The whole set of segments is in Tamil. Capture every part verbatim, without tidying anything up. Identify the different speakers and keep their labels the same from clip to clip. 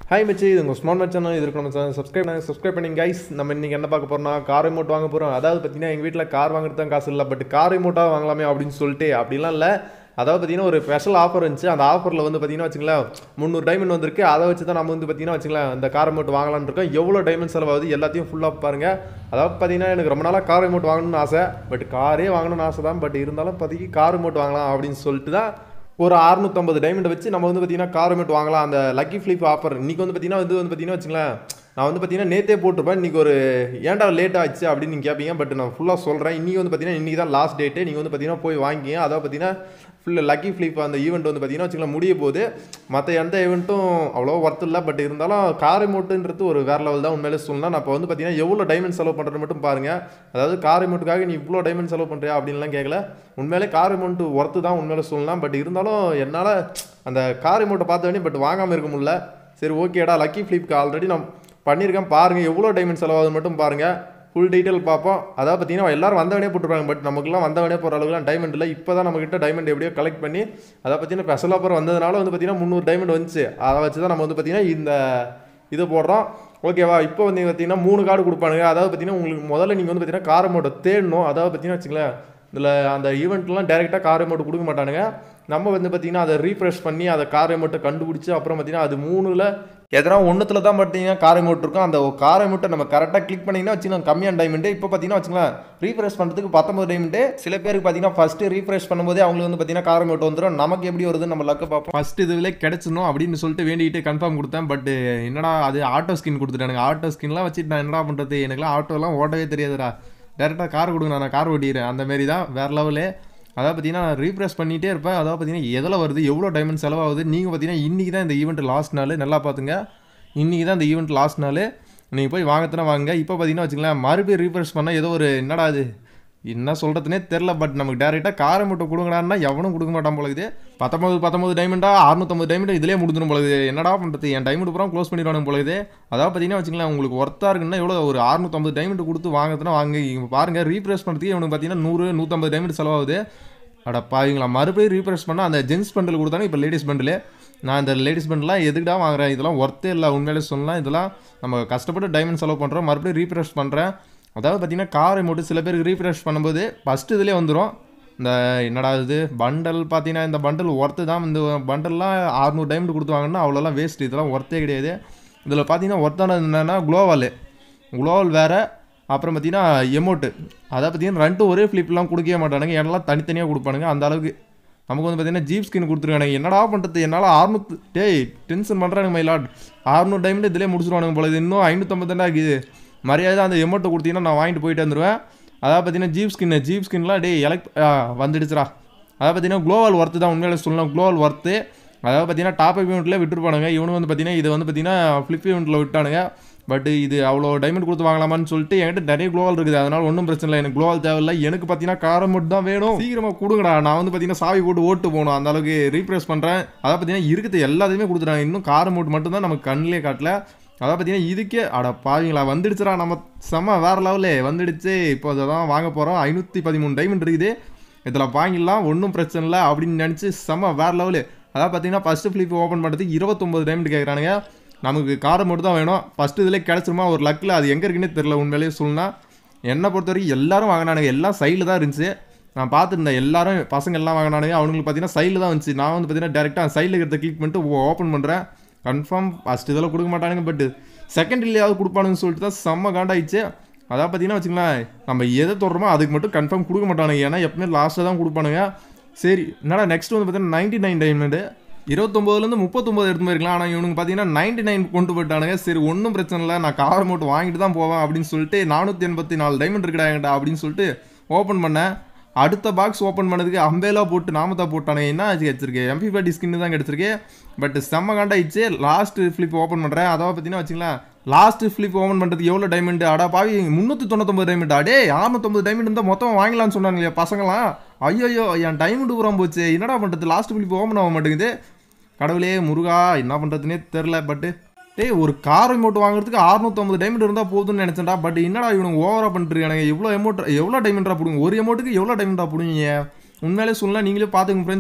Speaker 1: Hi MACHI, இது உங்கள் ஸ்மார்ட் மேட்ச் சேனல். இதுக்கு நம்ம சேனல் சப்ஸ்கிரைப் பண்ணி சப்ஸ்கிரைப் பண்ணிங்க கைஸ். நம்ம இன்றைக்கி என்ன பார்க்க போகிறோம்னா கார் ரிமோட் வாங்க போகிறோம். அதாவது பார்த்தீங்கன்னா எங்கள் வீட்டில் கார் வாங்குறது தான் காசு இல்லை, பட் கார் ரிமோட்டாக வாங்கலாமே அப்படின்னு சொல்லிட்டு அப்படிலாம் இல்லை. அதாவது பார்த்தீங்கன்னா ஒரு ஸ்பெஷல் ஆஃபர் இருந்துச்சு. அந்த ஆஃபரில் வந்து பார்த்தீங்கன்னா வச்சுங்களேன் முந்நூறு டைமண்ட் வந்திருக்கு. அதை வச்சு தான் நம்ம வந்து பார்த்தீங்கன்னா வச்சுங்களேன் இந்த கார் ரிமோட் வாங்கலான்னு இருக்கோம். எவ்வளோ டைமண்ட் செலவாகுது எல்லாத்தையும் ஃபுல்லாக பாருங்கள். அதாவது பார்த்தீங்கன்னா எனக்கு ரொம்ப நாளாக கார் ரிமோட் வாங்கணும்னு ஆசை, பட் காரே வாங்கணும்னு ஆசை தான். பட் இருந்தாலும் பார்த்தீங்கன்னா கார் ரிமோட் வாங்கலாம் அப்படின்னு சொல்லிட்டு தான் ஒரு அறுநூற்றம்பது டைமண்ட் வச்சு நம்ம வந்து பார்த்தீங்கன்னா கார் ரிமோட் வாங்கலாம். அந்த லக்கி ஃப்ளிப் ஆஃபர் இன்றைக்கி வந்து பார்த்தீங்கன்னா இது வந்து பார்த்தீங்கன்னா வச்சுங்களேன் நான் வந்து பார்த்தீங்கன்னா நேற்றே போட்டிருப்பேன். இன்றைக்கி ஒரு ஏன்டா லேட் ஆச்சு அப்படின்னு நீங்கள் கேட்பீங்க, பட் நான் ஃபுல்லாக சொல்கிறேன். இன்றைக்கி வந்து பார்த்தீங்கன்னா இன்றைக்கி தான் லாஸ்ட் டேட்டு. நீங்கள் வந்து பார்த்தீங்கன்னா போய் வாங்கிங்க. அதாவது பார்த்தீங்கன்னா ஃபுல் லக்கி ஃப்ளிப் அந்த ஈவெண்ட் வந்து பார்த்தீங்கன்னா வச்சுக்கலாம் முடிய போகுது. மற்ற எந்த ஈவெண்ட்டும் அவ்வளோ ஒர்த் இல்லை, பட் இருந்தாலும் கார் ரிமோட்டுன்றது ஒரு வேறு லெவல் தான் உண்மையிலே சொல்லலாம். நான் இப்போ வந்து பார்த்தீங்கன்னா எவ்வளோ டைமண்ட் செலவு பண்ணுறது மட்டும் பாருங்கள். அதாவது கார் ரிமோட்டுக்காக நீ இவ்வளோ டைமண்ட் செலவு பண்ணுறியா அப்படின்லாம் கேட்கல. உண்மையிலே கார் ரிமோட்டு ஒர்த்து தான் உண்மையிலே சொல்லலாம். பட் இருந்தாலும் என்னால் அந்த கார் ரிமோட்டை பார்த்த வேண்டிய பட் வாங்காமல் இருக்க முடியல. சரி ஓகேடா, லக்கி ஃப்ளிப்க்கு ஆல்ரெடி நான் பண்ணியிருக்கேன். பாருங்கள் எவ்வளோ டைமண்ட் செலவாகுது மட்டும் பாருங்கள். ஃபுல் டீட்டெயில் பார்ப்போம். அதாவது பார்த்தீங்கன்னா எல்லோரும் வந்தவனே போட்டுருப்பாங்க, பட் நமக்குலாம் வந்தவனே போகிற அளவுக்குலாம் டைமண்ட் இல்லை. இப்போ தான் நம்மகிட்ட டைமண்ட் எப்படியோ கலெக்ட் பண்ணி அதை பார்த்தீங்கன்னா ஸ்பெஷல் ஆஃபர் வந்ததுனால வந்து பார்த்தீங்கன்னா முந்நூறு டைமண்ட் வந்துச்சு. அதை வச்சு தான் நம்ம வந்து பார்த்தீங்கன்னா இந்த இது போடுறோம். ஓகேவா, இப்போ வந்து பார்த்தீங்கன்னா மூணு கார்டு கொடுப்பானுங்க. அதாவது பார்த்தீங்கன்னா உங்களுக்கு முதல்ல நீங்கள் வந்து பார்த்தீங்கன்னா கார் ரிமோட்டை தேடணும். அதாவது பார்த்தீங்கன்னா வச்சுங்களேன் இதில் அந்த ஈவெண்ட்லாம் டேரெக்டாக கார் ரிமோட் கொடுக்க மாட்டானுங்க. நம்ம வந்து பார்த்தீங்கன்னா அதை ரீஃப்ரெஷ் பண்ணி அதை கார் ரிமோட்டை கண்டுபிடிச்சி அப்புறம் பார்த்தீங்கன்னா அது மூணில் எதனா ஒன்றுத்தில் தான் பார்த்தீங்கன்னா கார் ரிமோட் இருக்கும். அந்த கார் ரிமோட்டை நம்ம கரெக்டாக கிளிக் பண்ணிங்கன்னா வச்சுக்கலாம் கம்மியான டைமண்டு. இப்போ பார்த்தீங்கன்னா வச்சுக்கலாம் ரீஃப்ரெஷ் பண்ணுறதுக்கு பத்தொம்பது டைமண்டு. சில பேருக்கு பார்த்தீங்கன்னா ஃபஸ்ட்டு ரீஃப்ரெஷ் பண்ணும்போதே அவங்களுக்கு வந்து பார்த்தீங்கன்னா கார் ரிமோட் வந்துடும். நமக்கு எப்படி வருது நம்ம லக்க பார்ப்போம். ஃபஸ்ட்டு இதுவிலே கிடச்சிடணும் அப்படின்னு சொல்லிட்டு வேண்டிகிட்டு கன்ஃபார்ம் கொடுத்தேன். பட் என்னடா அது ஆட்டோ ஸ்கின் கொடுத்துட்டானுங்க. ஆட்டோ ஸ்கின்லாம் வச்சுட்டு நான் என்னடா பண்ணுறது, எனக்குலாம் ஆட்டோலாம் ஓட்டவே தெரியாதுடா. டேரெக்டாக கார் கொடுங்க, நான் கார் ஓட்டிக்கிறேன் அந்த மாரி தான் வேறு லெவலு. அதாவது பார்த்தீங்கன்னா நான் ரீஃப்ரெஷ் பண்ணிகிட்டே இருப்பேன். அதாவது பார்த்தீங்கன்னா எதில் வருது எவ்வளோ டைமண்ட் செலவாகுது. நீங்கள் பார்த்தீங்கன்னா இன்றைக்கி தான் இந்த ஈவெண்ட் லாஸ்ட் நாள், நல்லா பார்த்துங்க. இன்றைக்கி தான் இந்த ஈவெண்ட் லாஸ்ட் நாள். நீங்கள் போய் வாங்கத்தானே வாங்க. இப்போ பார்த்தீங்கன்னா வச்சுக்கலாம் மறுபடியும் ரீஃப்ரெஷ் பண்ணால் ஏதோ ஒரு என்னடா அது என்ன சொல்கிறதுனே தெரில, பட் நமக்கு டேரெக்டாக காரை மட்டும் கொடுங்கடான்னா எவனும் கொடுக்க மாட்டான் போலகுது. பத்தொம்பது பத்தொம்பது டைமண்டா அறுநூற்றம்பது டைமண்ட் இதிலே முடிஞ்சிடும் போலகுது. என்னடா பண்ணுறது, என் டைமண்ட் பூரா க்ளோஸ் பண்ணிடுவானு போலகுது. அதாவது பார்த்தீங்கன்னா வச்சுக்கலாம் உங்களுக்கு ஒர்த்தாக இருக்குன்னா எவ்வளோ ஒரு அறுநூற்றம்பது டைமண்ட் கொடுத்து வாங்கத்துனா வாங்க. இங்கே பாருங்கள் ரீஃப்ரெஷ் பண்ணுறதுக்கு இவனுக்கு பார்த்தீங்கன்னா நூறு நூற்றம்பது டைமண்ட் செலவாகுது. அட பாவீங்களா, மறுபடியும் ரீஃப்ரெஷ் பண்ணால் அந்த ஜென்ஸ் பண்டில் கொடுத்தாங்க. இப்போ லேடிஸ் பண்டில் நான் இந்த லேடிஸ் பண்டெலாம் எதுக்குடா வாங்குறேன், இதெல்லாம் ஒர்த்தே இல்லை உண்மையிலே சொல்லலாம். இதெல்லாம் நம்ம கஷ்டப்பட்டு டைமண்ட் செலவு பண்ணுறோம், மறுபடியும் ரீஃப்ரெஷ் பண்ணுறேன். அதாவது பார்த்தீங்கன்னா கார் ரிமோட் சில பேருக்கு ரீஃப்ரெஷ் பண்ணும்போது ஃபஸ்ட்டு இதிலே வந்துடும். இந்த என்னடா இது பண்டல் பார்த்தீங்கன்னா இந்த பண்டல் ஒர்த்து தான். இந்த பண்டல்லாம் அறுநூறு டைமண்ட் கொடுத்து வாங்கினா அவ்வளோலாம் வேஸ்ட், இதெல்லாம் ஒர்த்தே கிடையாது. இதில் பார்த்தீங்கன்னா ஒர்த்தானது என்னென்னா குளோவால் குளோவால் வேறு, அப்புறம் பார்த்தீங்கன்னா எமோட்டு. அதை பார்த்தீங்கன்னா ரெண்டும் ஒரே ஃப்ளிப்லாம் கொடுக்கவே மாட்டானுங்க, எல்லாம் தனித்தனியாக கொடுப்பானுங்க. அந்த அளவுக்கு நமக்கு வந்து பார்த்தீங்கன்னா ஜீப் ஸ்கின் கொடுத்துருக்கானுங்க. என்னடா பண்ணுறது, என்னால் அறுநூறு டேய் டென்ஷன் பண்ணுறானுங்க மைலாட். அறுநூறு டைமண்ட் இதிலே முடிச்சுருவானுங்க போல. இது இன்னும் ஐநூற்றம்பது தானே இருக்குது. மரியாதை அந்த எமோட்டை கொடுத்தீங்கன்னா நான் வாங்கிட்டு போயிட்டு வந்துடுவேன். அதாவது பார்த்தீங்கன்னா ஜீப் ஸ்கின்னு ஜீப் ஸ்கின்லாம் டே எலக்ட் வந்துடுச்சுரா. அதாவது பார்த்தீங்கன்னா குளோவால் ஒர்த்து தான் உண்மையிலே சொல்லலாம், குளோவால் ஒர்த்து. அதாவது பார்த்தீங்கன்னா டாப் அப் ஈவெண்ட்டில் விட்டுருப்பானுங்க. இவனு வந்து பார்த்தீங்கன்னா இது வந்து பார்த்தீங்கன்னா ஃப்ளிப் ஈவெண்ட்டில் விட்டானுங்க. பட் இது அவ்வளோ டைமண்ட் கொடுத்து வாங்கலாமான்னு சொல்லிட்டு என்கிட்ட நிறைய குளோவால் இருக்குது, அதனால் ஒன்றும் பிரச்சனை இல்லை. எனக்கு குளோவால் தேவையில்லை, எனக்கு பார்த்தீங்கன்னா கார் ரிமோட் தான் வேணும். சீக்கிரமாக கொடுங்கடா, நான் வந்து பார்த்தீங்கன்னா சாவி போட்டு ஓட்டு போகணும், அந்த அளவுக்கு ரீப்ரெஸ் பண்ணுறேன். அதாவது பார்த்தீங்கன்னா இருக்குது எல்லாத்தையுமே கொடுத்துட்டாங்க. இன்னும் கார் ரிமோட் மட்டும் தான் நமக்கு கண்ணிலே காட்டல. அதாவது பார்த்தீங்கன்னா இதுக்கே அட பாவீங்களா வந்துடுச்சுரா, நம்ம செம்ம வேறு லெவலே வந்துடுச்சு. இப்போ அதை தான் வாங்க போகிறோம். ஐநூற்றி பதிமூணு டைமண்ட் இருக்குது, இதில் வாங்கிடலாம் ஒன்றும் பிரச்சனை இல்லை அப்படின்னு நினச்சி செம்ம வேறு லெவலு. அதாவது பார்த்தீங்கன்னா ஃபஸ்ட்டு ஃப்ளிப் ஓப்பன் பண்ணுறதுக்கு இருபத்தொம்பது டைமண்ட் கேட்குறானுங்க. நமக்கு காரை மட்டும் தான் வேணும். ஃபஸ்ட்டு இதில் கிடச்சிருமா ஒரு லக்கில், அது எங்கே இருக்குன்னே தெரில உண்மையிலேயே சொல்லலாம். என்னை பொறுத்த வரைக்கும் எல்லோரும் வாங்கினானுங்க, எல்லாம் சைடில் தான் இருந்துச்சு. நான் பார்த்துருந்தேன் எல்லாரும் பசங்க எல்லாம் வாங்கினானுங்க. அவங்களுக்கு பார்த்தீங்கன்னா சைடில் தான் வந்துச்சு. நான் வந்து பார்த்தீங்கன்னா டேரெக்டாக சைடில் இருக்கிறத கிளிக் பண்ணிட்டு ஓப்பன் பண்ணுறேன். கன்ஃபார்ம் ஃபஸ்ட்டு இதெல்லாம் கொடுக்க மாட்டானுங்க, பட் செகண்ட்லேயாவது கொடுப்பானுன்னு சொல்லிட்டு தான் செம்ம காண்டாயிடுச்சு. அதாவது பார்த்தீங்கன்னா வச்சுங்களேன் நம்ம எதை தொடரமோ அதுக்கு மட்டும் கன்ஃபார்ம் கொடுக்க மாட்டானுங்க, ஏன்னா எப்பவுமே லாஸ்ட்டாக தான் கொடுப்பானுங்க. சரி என்னடா நெக்ஸ்ட் வந்து பார்த்தீங்கன்னா நைன்ட்டி நைன் டைமண்டு இருபத்தொம்போதுலேருந்து முப்பத்தொம்போது எடுத்து போயிருக்கலாம். ஆனால் இவனுக்கு பார்த்தீங்கன்னா நைன்ட்டி நைன் கொண்டு போயிட்டானுங்க. சரி ஒன்றும் பிரச்சனை இல்லை, நான் கார் ரிமோட் வாங்கிட்டு தான் போவேன் அப்படின்னு சொல்லிட்டு நானூற்றி எண்பத்தி நாலு டைமண்ட் இருக்குடா என்கிட்ட அப்படின்னு சொல்லிட்டு ஓப்பன் பண்ணேன். அடுத்த பாக்ஸ் ஓப்பன் பண்ணதுக்கு அம்பேலா போட்டு நாமத்தா போட்டானுங்க. என்ன ஆச்சு கிடச்சிருக்கு, எம்பி ஃபைவ் ஸ்கின்னு தான் கிடச்சிருக்கு. பட் செம்ம காண்டாயிடுச்சு. லாஸ்ட்டு ஃப்ளிப் ஓப்பன் பண்ணுறேன். அதாவது பார்த்தீங்கன்னா வச்சுங்களேன் லாஸ்ட்டு ஃப்ளிப் ஓப்பன் பண்ணுறதுக்கு எவ்வளோ டைமண்ட், அடா பாவி முந்நூற்றி தொண்ணூத்தொம்பது டைமண்ட். அடே அறுநூற்றம்பது டைமண்ட் இருந்தால் மொத்தம் வாங்கலான்னு சொன்னாங்க பசங்களாம். ஐயோ என் டைமண்ட் பூரா போச்சு, என்னடா பண்ணுறது, லாஸ்ட் ஃப்ளிப் ஓப்பன் ஆக மாட்டேங்குது. கடவுளே முருகா என்ன பண்ணுறதுனே தெரில. பட்டு டேய் ஒரு கார் ரிமோட் வாங்குறதுக்கு அறுநூற்றம்பது டைமண்ட் இருந்தால் போதும்னு நினச்சேன்டா. பட் என்னடா இவனுக்கு ஓவராக பண்ணிட்டுருக்கானுங்க. எவ்வளோ எமௌண்ட் எவ்வளோ டைமண்டா போடுங்க, ஒரு எமௌண்ட்டுக்கு எவ்வளோ டைமண்டா போடுவீங்க உண்மையிலே சொல்லலாம். நீங்களே பார்த்துங்க ஃப்ரெண்ட்ஸ்.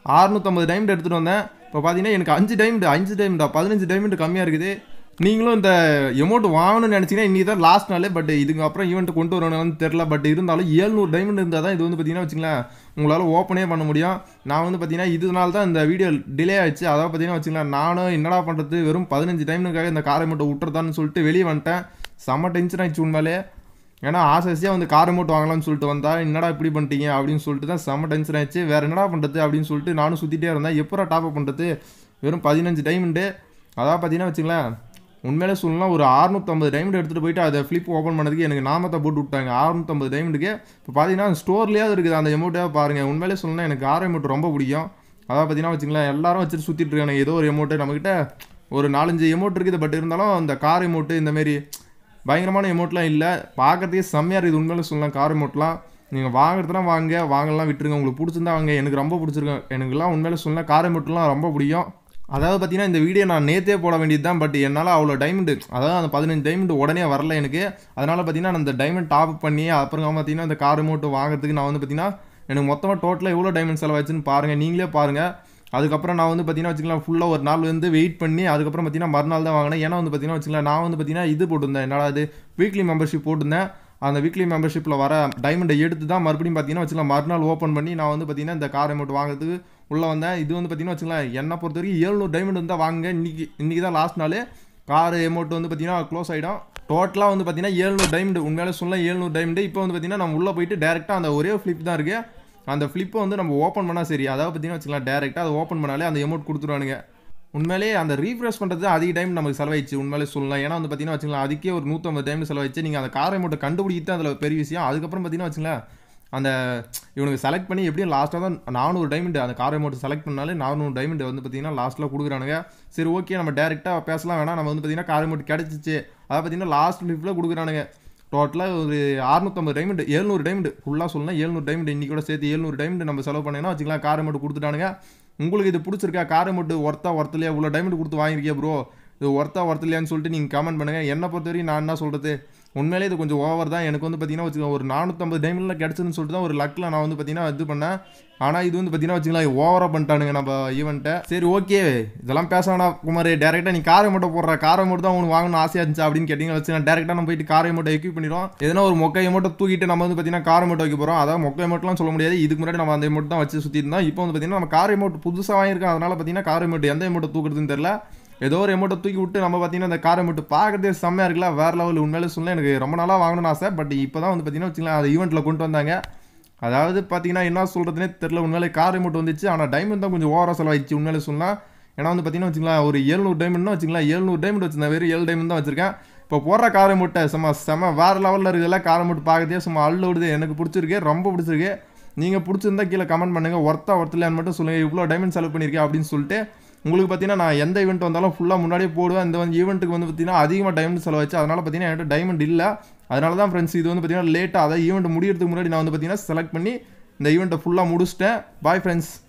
Speaker 1: அறுநூற்றம்பது டைமண்ட் எடுத்துகிட்டு வந்தேன். இப்போ பார்த்தீங்கன்னா எனக்கு அஞ்சு டைமண்ட் அஞ்சு டைமண்டா பதினஞ்சு டைமண்ட் கம்மியாக இருக்குது. நீங்களும் இந்த எமௌண்ட் வாங்கணும்னு நினச்சிங்கன்னா இன்றைக்கி தான் லாஸ்ட் நாள். பட் இதுக்கு அப்புறம் ஈவெண்ட் கொண்டு வரணும்னு தெரில. பட் இருந்தாலும் ஏழ்நூறு டைமண்ட் இருந்தால் தான் இது வந்து பார்த்தீங்கன்னா வச்சுங்களேன் உங்களால் ஓப்பனே பண்ண முடியும். நான் வந்து பார்த்தீங்கன்னா இதனால தான் இந்த வீடியோ டிலே ஆயிடுச்சு. அதாவது பார்த்தீங்கன்னா வச்சுங்களேன் நானும் என்னடா பண்ணுறது வெறும் பதினஞ்சு டைமண்டுக்காக இந்த காரை மட்டும் விட்டுறதான்னு சொல்லிட்டு வெளியே வந்துட்டேன். செம்ம டென்ஷன் ஆயிடுச்சு உண்மையிலே. ஏன்னா ஆசை ஆசையாக வந்து காரை மட்டும் வாங்கலாம்னு சொல்லிட்டு வந்தா என்னடா இப்படி பண்ணிட்டீங்க அப்படின்னு சொல்லிட்டு தான் செம்ம டென்ஷன் ஆயிடுச்சு. வேறு என்னடா பண்ணுறது அப்படின்னு சொல்லிட்டு நானும் சுற்றிட்டே இருந்தேன். எப்போ டாப் அப் பண்ணுறது வெறும் பதினஞ்சு டைமண்டு. அதாவது பார்த்தீங்கன்னா வச்சுங்களேன் உண்மையிலே சொல்லலாம் ஒரு அறுநூற்றம்பது டைமண்ட் எடுத்துகிட்டு போயிட்டு அதை ஃப்ளிப் ஓப்பன் பண்ணதுக்கு எனக்கு நாமத்தை போட்டு விட்டாங்க அறுநூற்றம்பது டைமண்டுக்கு. இப்போ பார்த்தீங்கன்னா ஸ்டோர்லேயே இருக்குது அந்த எமௌண்ட்டாக பாருங்கள். உண்மையிலே சொல்லலாம் எனக்கு கார் எமௌண்ட் ரொம்ப பிடிக்கும். அதாவது பார்த்தீங்கன்னா வச்சுங்களேன் எல்லாரும் வச்சுட்டு சுற்றிட்டு இருக்காங்க. ஏதோ ஒரு எமௌண்ட்டு நம்மக்கிட்ட ஒரு நாலஞ்சு எமௌண்ட் இருக்குது. பட் இருந்தாலும் இந்த கார் எமௌண்ட்டு இந்தமாரி பயங்கரமான எமௌண்ட்லாம் இல்லை. பார்க்குறதுக்கே செம்மையாக இருக்குது உண்மையிலே சொல்லலாம். கார் எமௌண்ட்லாம் நீங்கள் வாங்குறதுலாம் வாங்க வாங்கலாம் விட்டுருங்க. உங்களுக்கு பிடிச்சிருந்தா வாங்க. எனக்கு ரொம்ப பிடிச்சிருக்கேன். எனக்குலாம் உண்மையிலே சொல்லலாம் கார் எமௌண்ட்லாம் ரொம்ப பிடிக்கும். அதாவது பார்த்தீங்கன்னா இந்த வீடியோ நான் நேற்றே போட வேண்டியது தான். பட் என்னால் அவ்வளோ டைமண்டு அதாவது அந்த பதினஞ்சு டைமண்டு உடனே வரல எனக்கு. அதனால் பார்த்தீங்கன்னா நான் அந்த டைமண்ட் டாப் பண்ணி அப்புறம் பார்த்தீங்கன்னா இந்த கார் எமௌண்ட் வாங்குறதுக்கு நான் வந்து பார்த்தீங்கன்னா எனக்கு மொத்தமாக டோட்டலாக எவ்வளோ டைமண்ட் செலவாச்சுன்னு பாருங்கள், நீங்களே பாருங்கள். அதுக்கப்புறம் நான் வந்து பார்த்தீங்கன்னா வச்சுக்கலாம் ஃபுல்லாக ஒரு நாள் வந்து வெயிட் பண்ணி அதுக்கப்புறம் பார்த்தீங்கன்னா மறுநாள் தான் வாங்கினேன். ஏன்னா வந்து பார்த்தீங்கன்னா வச்சுக்கலாம் நான் வந்து பார்த்தீங்கன்னா இது போட்டிருந்தேன். என்னடா அது வீக்லி மெம்பர்ஷிப் போட்டிருந்தேன். அந்த வீக்லி மெம்பர்ஷிப்பில் வர டைமண்டை எடுத்து தான் மறுபடியும் பார்த்தீங்கன்னா வச்சுக்கலாம் மறுநாள் ஓப்பன் பண்ணி நான் வந்து பார்த்தீங்கன்னா இந்த கார் அமௌண்ட் வாங்குறதுக்கு உள்ளே வந்தேன். இது வந்து பார்த்தீங்கன்னா வச்சுக்கலாம் என்னை பொறுத்த வரைக்கும் ஏழ்நூறு டைமண்ட் வந்து தான் வாங்க. இன்றைக்கி இன்றைக்கி தான் லாஸ்ட் நாள். கார் அமௌண்ட் வந்து பார்த்தீங்கன்னா க்ளோஸ் ஆகிடும். டோட்டலாக வந்து பார்த்தீங்கன்னா ஏழ்நூறு டைமண்ட் உண்மையிலே சொல்லலாம் ஏழ்நூறு டைமண்ட். இப்போ வந்து பார்த்தீங்கன்னா நம்ம உள்ளே போயிட்டு டேரெக்டாக அந்த ஒரே ஃப்ளிப் தான் இருக்குது. அந்த ஃப்ளிப்பை வந்து நம்ம ஓப்பன் பண்ணால் சரி. அதாவது பார்த்தீங்கன்னா வச்சுக்கலாம் டேரெக்டாக அதை ஓப்பன் பண்ணாலே அந்த அமௌண்ட் கொடுத்துருவானுங்க. உண்மையிலே அந்த ரீஃப்ரெஷ் பண்ணுறது அதிக டைம் நமக்கு செலவாயிடுச்சு உண்மையிலே சொல்லலாம். ஏன்னா வந்து பார்த்தீங்கன்னா வச்சுக்கலாம் அதுக்கே ஒரு நூற்றம்பது டைம் செலவாயிடுச்சு. நீங்கள் அந்த கார் அமௌண்ட்டை கண்டுபிடிக்கிட்டு அதில் பெரிய விஷயம். அதுக்கப்புறம் பார்த்தீங்கன்னா வச்சுங்களேன் அந்த இவனுக்கு செலக்ட் பண்ணி எப்படியும் லாஸ்ட்டாக தான் நானூறு டைமண்ட் அந்த கார் அமௌண்ட் செலக்ட் பண்ணாலே நானூறு டைமண்ட் வந்து பார்த்தீங்கன்னா லாஸ்ட்டில் கொடுக்குறானுங்க. சரி ஓகே நம்ம டேரெக்டாக பேசலாம் வேணாம். நம்ம வந்து பார்த்தீங்கன்னா கார் அமௌண்ட் கிடச்சிச்சு. அதை பார்த்தீங்கன்னா லாஸ்ட் ஃபிஃப்டில் கொடுக்குறானுங்க. டோட்டலாக ஒரு அறுநூற்றம்பது டைமண்ட் ஏழ்நூறு டைமண்ட் ஃபுல்லாக சொல்லலாம் ஏழ்நூறு டைமண்ட் இன்றைக்கி கூட சேர்த்து ஏழ்நூறு டைமண்ட் நம்ம செலவு பண்ணிங்கன்னா வச்சுக்கலாம் கார் அமௌண்ட் கொடுத்துட்டானுங்க. உங்களுக்கு இது பிடிச்சிருக்கா கார் அமௌண்ட் ஒர்த்தா ஒர்த்தலையா இவ்வளோ டைமண்ட் கொடுத்து வாங்கியிருக்கியா ப்ரோ இது ஒர்த்தா ஒர்த்தலையான்னு சொல்லிட்டு நீங்கள் கமெண்ட் பண்ணுங்கள். என்னை பொறுத்த வரைக்கும் நான் என்ன சொல்கிறது உண்மையிலே இது கொஞ்சம் ஓவர் தான். எனக்கு வந்து பார்த்தீங்கன்னா வச்சுக்கோங்க ஒரு நானூற்றம்பது டைமண்டில் கிடச்சுன்னு சொல்லிட்டு தான் ஒரு லக்கில் நான் வந்து பார்த்தீங்கன்னா இது பண்ணேன். ஆனால் இது வந்து பார்த்தீங்கன்னா வச்சுக்கலாம் ஓவராக பண்ணிட்டானுங்க நம்ம ஈவெண்ட்டை. சரி ஓகே இதெல்லாம் பேச வேணாம் குமார். டேரெக்டாக நீ காரை மட்டும் போடுற காரை மட்டும் தான் உனக்கு வாங்கணும் ஆசையாக இருந்துச்சு அப்படின்னு கேட்டிங்கன்னா வச்சு நான் டேரெக்டாக நம்ம போயிட்டு காரை மட்டும் எக்யூப் பண்ணிடுவோம். எதனா ஒரு மொக்கை மட்டும் தூக்கிட்டு நம்ம வந்து பார்த்தீங்கன்னா காரை மட்டும் வைக்க போகிறோம். அதாவது மொக்கை மட்டும்லாம் சொல்ல முடியாது. இதுக்கு முன்னாடி நம்ம அந்த மட்டும் தான் வச்சு சுற்றி இருந்தோம். இப்போ வந்து பார்த்தீங்கன்னா நம்ம காரை மட்டும் புதுசாக வாங்கியிருக்கோம். அதனால் பார்த்தீங்கன்னா காரை மட்டும் எந்த மட்டும் தூக்குறதுன்னு தெரியல. ஏதோ ஒரு எமௌண்ட்டை தூக்கி விட்டு நம்ம பார்த்தீங்கன்னா அந்த காரை மட்டும் பார்க்குறதே செம்மையாக இருக்குல்ல வேறு லெவல். உண்மையிலே சொல்ல எனக்கு ரொம்ப நாளாக வாங்கணும்னு ஆசை. பட் இப்போ தான் வந்து பார்த்தீங்கன்னா வச்சுக்கலாம் அது ஈவெண்ட்டில் கொண்டு வந்தாங்க. அதாவது பார்த்தீங்கன்னா என்ன சொல்கிறதுனே தெரியல. உண்மையிலே கார் அமௌண்ட் வந்துச்சு. ஆனால் டைமண்ட் தான் கொஞ்சம் ஓவராக செலவாயிடுச்சு உண்மையிலே சொல்லலாம். ஏன்னா வந்து பார்த்தீங்கன்னா வச்சுக்கலாம் ஒரு ஏழ்நூறு டைமண்ட்னா வச்சுக்கலாம் ஏழ்நூறு டைமண்ட் வச்சுருந்தேன். வெறும் ஏழு டைமண்ட் தான் வச்சிருக்கேன். இப்போ போடுற கார் அமௌண்ட்டை சும்மா செம்ம வேறு லெவலில் இருக்குதுல்ல. கார் அமௌண்ட் பார்க்கறதே சும்மா அள்ள விடுது. எனக்கு பிடிச்சிருக்கு ரொம்ப பிடிச்சிருக்கு. நீங்கள் பிடிச்சிருந்தா கீழே கமெண்ட் பண்ணுங்கள். ஒர்த்தா ஒர்த்தலையான்னு மட்டும் சொல்லுங்கள். இவ்வளோ டைமண்ட் செலவு பண்ணியிருக்கேன் அப்படின்னு சொல்லிட்டு. உங்களுக்கு பார்த்தீங்கன்னா நான் எந்த ஈவெண்ட் வந்தாலும் ஃபுல்லாக முன்னாடியே போடுவேன். இந்த வந்து ஈவெண்ட்டுக்கு வந்து பார்த்தீங்கன்னா அதிகமாக டைமண்ட் செலவாச்சு. அதனால் பார்த்தீங்கன்னா என்கிட்ட டைமண்ட் இல்லை. அதனால தான் ஃப்ரெண்ட்ஸ் இது வந்து பார்த்தீங்கன்னா லேட்டாக அதாவது ஈவெண்ட் முடியறதுக்கு முன்னாடி நான் வந்து பார்த்தீங்கன்னா செலக்ட் பண்ணி இந்த ஈவெண்ட்டை ஃபுல்லாக முடிச்சிட்டேன். Bye friends.